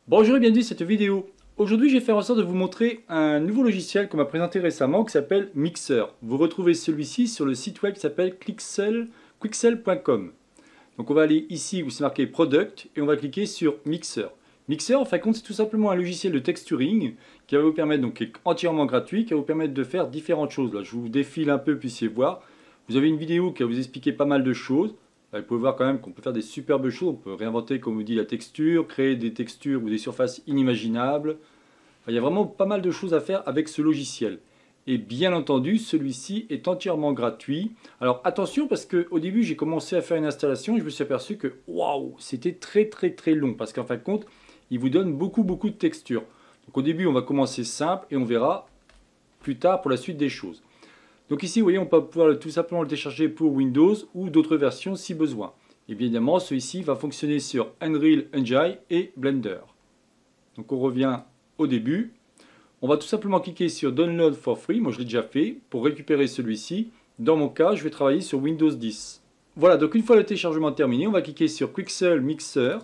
Bonjour et bienvenue dans cette vidéo. Aujourd'hui, je vais faire en sorte de vous montrer un nouveau logiciel qu'on m'a présenté récemment qui s'appelle Mixer. Vous retrouvez celui-ci sur le site web qui s'appelle Quixel.com. Donc on va aller ici où c'est marqué Product et on va cliquer sur Mixer. Mixer, en fin de compte, c'est tout simplement un logiciel de texturing qui va vous permettre, donc qui est entièrement gratuit, qui va vous permettre de faire différentes choses. Là, je vous défile un peu, puissiez voir. Vous avez une vidéo qui va vous expliquer pas mal de choses. Vous pouvez voir quand même qu'on peut faire des superbes choses. On peut réinventer, comme vous dit, la texture, créer des textures ou des surfaces inimaginables. Enfin, il y a vraiment pas mal de choses à faire avec ce logiciel. Et bien entendu, celui-ci est entièrement gratuit. Alors attention parce qu'au début, j'ai commencé à faire une installation et je me suis aperçu que waouh, c'était très long. Parce qu'en fin de compte, il vous donne beaucoup de textures. Donc au début, on va commencer simple et on verra plus tard pour la suite des choses. Donc ici, vous voyez, on peut pouvoir tout simplement le télécharger pour Windows ou d'autres versions si besoin. Et bien évidemment, celui-ci va fonctionner sur Unreal Engine et Blender. Donc on revient au début. On va tout simplement cliquer sur Download for Free. Moi, je l'ai déjà fait pour récupérer celui-ci. Dans mon cas, je vais travailler sur Windows 10. Voilà, donc une fois le téléchargement terminé, on va cliquer sur Quixel Mixer.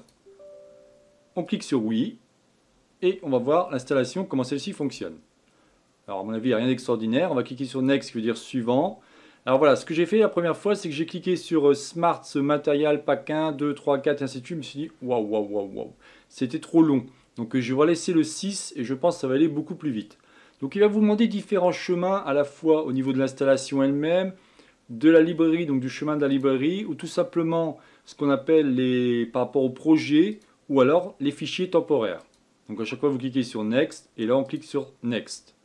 On clique sur Oui. Et on va voir l'installation, comment celle-ci fonctionne. Alors à mon avis, il n'y a rien d'extraordinaire. On va cliquer sur Next, qui veut dire suivant. Alors voilà, ce que j'ai fait la première fois, c'est que j'ai cliqué sur Smart Material Pack 1, 2, 3, 4, et ainsi de suite. Je me suis dit, waouh. C'était trop long. Donc je vais laisser le 6 et je pense que ça va aller beaucoup plus vite. Donc il va vous demander différents chemins, à la fois au niveau de l'installation elle-même, de la librairie, donc du chemin de la librairie, ou tout simplement ce qu'on appelle les par rapport au projet, ou alors les fichiers temporaires. Donc à chaque fois, vous cliquez sur Next, et là on clique sur Next.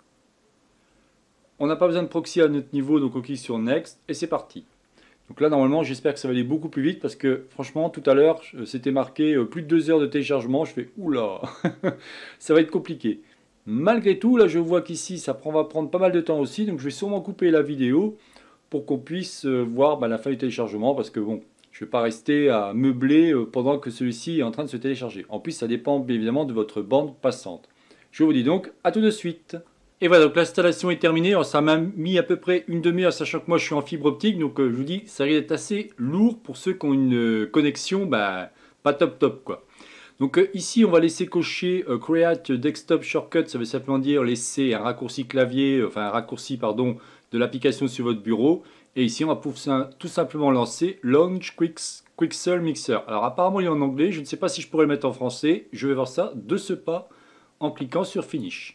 On n'a pas besoin de proxy à notre niveau, donc on clique sur Next et c'est parti. Donc là, normalement, j'espère que ça va aller beaucoup plus vite parce que franchement, tout à l'heure, c'était marqué plus de 2 heures de téléchargement. Je fais oula, ça va être compliqué. Malgré tout, là, je vois qu'ici, va prendre pas mal de temps aussi. Donc je vais sûrement couper la vidéo pour qu'on puisse voir la fin du téléchargement parce que bon, je ne vais pas rester à meubler pendant que celui-ci est en train de se télécharger. En plus, ça dépend bien évidemment de votre bande passante. Je vous dis donc à tout de suite. Et voilà, donc l'installation est terminée. Alors, ça m'a mis à peu près une demi-heure, sachant que moi je suis en fibre optique. Donc je vous dis, ça risque d'être assez lourd pour ceux qui ont une connexion pas top quoi. Donc ici, on va laisser cocher Create Desktop Shortcut. Ça veut simplement dire laisser un raccourci clavier, enfin un raccourci pardon, de l'application sur votre bureau. Et ici, on va pouvoir tout simplement lancer Launch Quixel Mixer. Alors apparemment, il est en anglais. Je ne sais pas si je pourrais le mettre en français. Je vais voir ça de ce pas en cliquant sur Finish.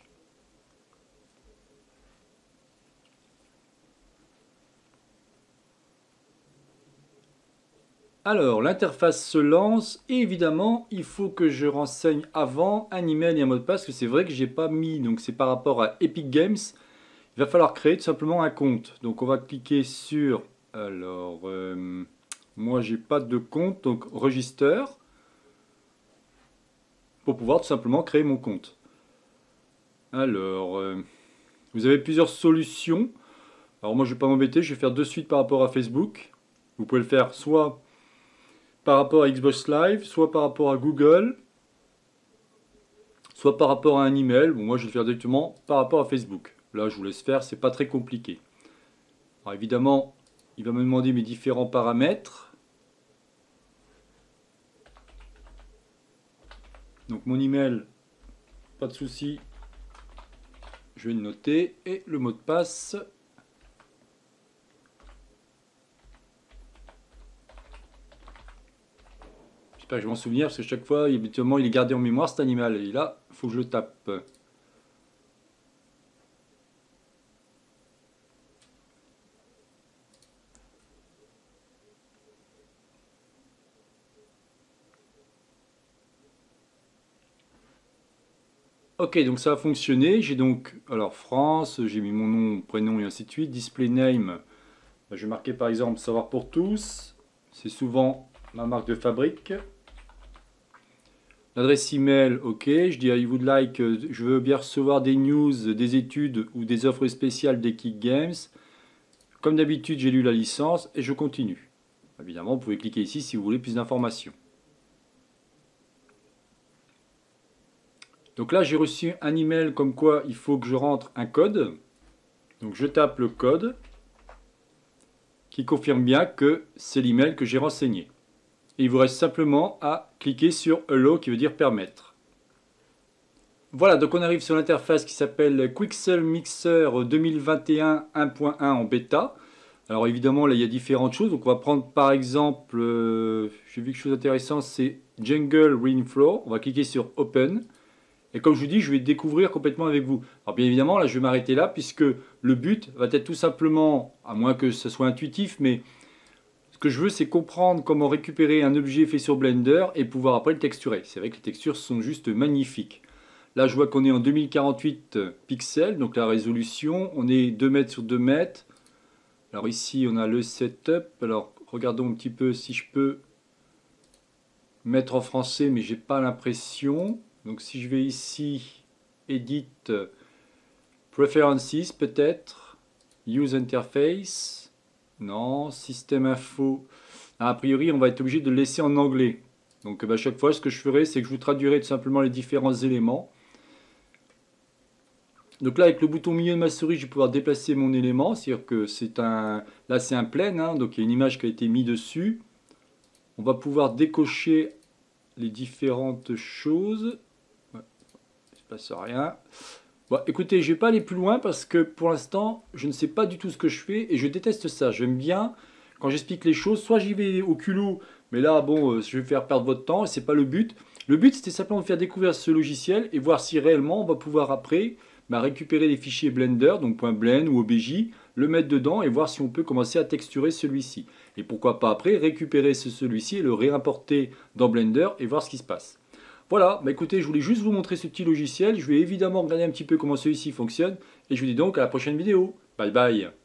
Alors, l'interface se lance et évidemment, il faut que je renseigne avant un email et un mot de passe que c'est vrai que j'ai pas mis. Donc, c'est par rapport à Epic Games. Il va falloir créer tout simplement un compte. Donc, on va cliquer sur. Alors, moi, j'ai pas de compte, donc Register pour pouvoir tout simplement créer mon compte. Alors, vous avez plusieurs solutions. Alors, moi, je vais pas m'embêter, je vais faire de suite par rapport à Facebook. Vous pouvez le faire soit par rapport à Xbox Live, soit par rapport à Google, soit par rapport à un email. Bon, moi, je vais le faire directement par rapport à Facebook. Là, je vous laisse faire, c'est pas très compliqué. Alors, évidemment, il va me demander mes différents paramètres. Donc, mon email, pas de souci, je vais le noter. Et le mot de passe. J'espère que je vais m'en souvenir parce que chaque fois, habituellement, il est gardé en mémoire cet animal. Et là, il faut que je le tape. Ok, donc ça a fonctionné. J'ai donc, alors France, j'ai mis mon nom, prénom et ainsi de suite. Display name, je vais marquer par exemple Savoir pour tous. C'est souvent ma marque de fabrique. L'adresse email, ok. Je dis I would like, je veux bien recevoir des news, des études ou des offres spéciales d'Epic Games. Comme d'habitude, j'ai lu la licence et je continue. Évidemment, vous pouvez cliquer ici si vous voulez plus d'informations. Donc là, j'ai reçu un email comme quoi il faut que je rentre un code. Donc je tape le code qui confirme bien que c'est l'email que j'ai renseigné. Et il vous reste simplement à cliquer sur Allow qui veut dire permettre. Voilà, donc on arrive sur l'interface qui s'appelle Quixel Mixer 2021 1.1 en bêta. Alors évidemment, là, il y a différentes choses. Donc on va prendre par exemple, j'ai vu quelque chose d'intéressant, c'est Jungle Rainflow. On va cliquer sur Open. Et comme je vous dis, je vais découvrir complètement avec vous. Alors bien évidemment, là, je vais m'arrêter là, puisque le but va être tout simplement, à moins que ce soit intuitif, mais ce que je veux, c'est comprendre comment récupérer un objet fait sur Blender et pouvoir après le texturer. C'est vrai que les textures sont juste magnifiques. Là, je vois qu'on est en 2048 pixels, donc la résolution, on est 2 mètres sur 2 mètres. Alors ici, on a le setup. Alors, regardons un petit peu si je peux mettre en français, mais j'ai pas l'impression. Donc si je vais ici, Edit, Preferences peut-être, Use Interface, non, Système Info. Ah, a priori, on va être obligé de le laisser en anglais. Donc à chaque fois, ce que je ferai, c'est que je vous traduirai tout simplement les différents éléments. Donc là, avec le bouton milieu de ma souris, je vais pouvoir déplacer mon élément. C'est-à-dire que c'est un... Là, c'est un plane, hein, donc il y a une image qui a été mise dessus. On va pouvoir décocher les différentes choses. Ouais, il ne se passe rien. Bon, écoutez, je ne vais pas aller plus loin parce que pour l'instant, je ne sais pas du tout ce que je fais et je déteste ça. J'aime bien, quand j'explique les choses, soit j'y vais au culot, mais là, bon, je vais faire perdre votre temps et c'est pas le but. Le but, c'était simplement de faire découvrir ce logiciel et voir si réellement on va pouvoir après récupérer les fichiers Blender, donc .blend ou OBJ, le mettre dedans et voir si on peut commencer à texturer celui-ci. Et pourquoi pas après récupérer celui-ci et le réimporter dans Blender et voir ce qui se passe. Voilà, bah écoutez, je voulais juste vous montrer ce petit logiciel. Je vais évidemment regarder un petit peu comment celui-ci fonctionne. Et je vous dis donc à la prochaine vidéo. Bye bye.